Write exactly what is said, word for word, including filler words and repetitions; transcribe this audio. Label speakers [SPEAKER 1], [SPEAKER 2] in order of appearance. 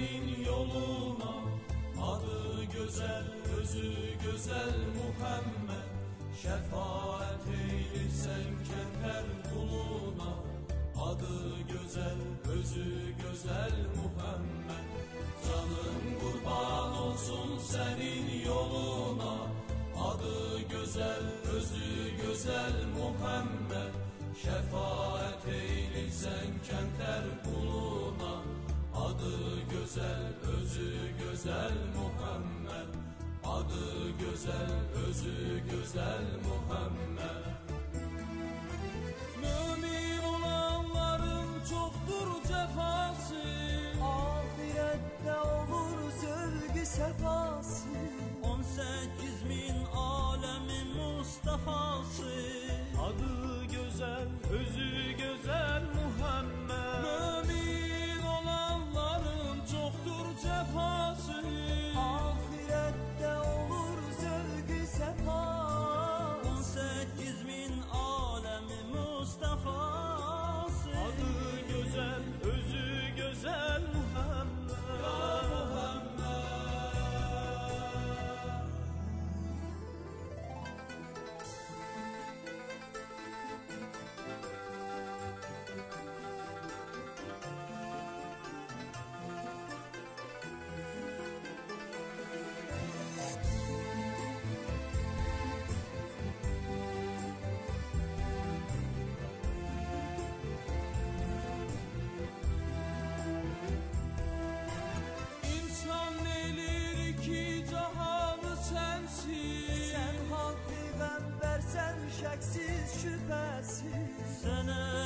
[SPEAKER 1] senin yoluna. Adı güzel, özü güzel Muhammed. Şefaat eylesen kemter kuluna. Adı güzel, özü güzel Muhammed. Canım kurban olsun senin yoluna. Adı güzel, özü güzel Muhammed. Şefaat eylesen kemter kuluna. Adı güzel, özü güzel Muhammed. Adı güzel, özü güzel Muhammed. Mümin olanların çoktur cefası,
[SPEAKER 2] ahirette olur zövgü sefası.
[SPEAKER 3] On sekiz bin alemin Mustafa'sı.
[SPEAKER 1] adı güzel, özü güzel Muhammed. Mümin olanların çoktur cefası,
[SPEAKER 2] ahirette olur zövgü sefası.
[SPEAKER 3] On sekiz bin alemin Mustafa'sı.
[SPEAKER 1] adı güzel, özü güzel Muhammed. Ya Muhammed.
[SPEAKER 2] Sen hak peygamber, sen şeksiz şüphesiz.
[SPEAKER 3] Sene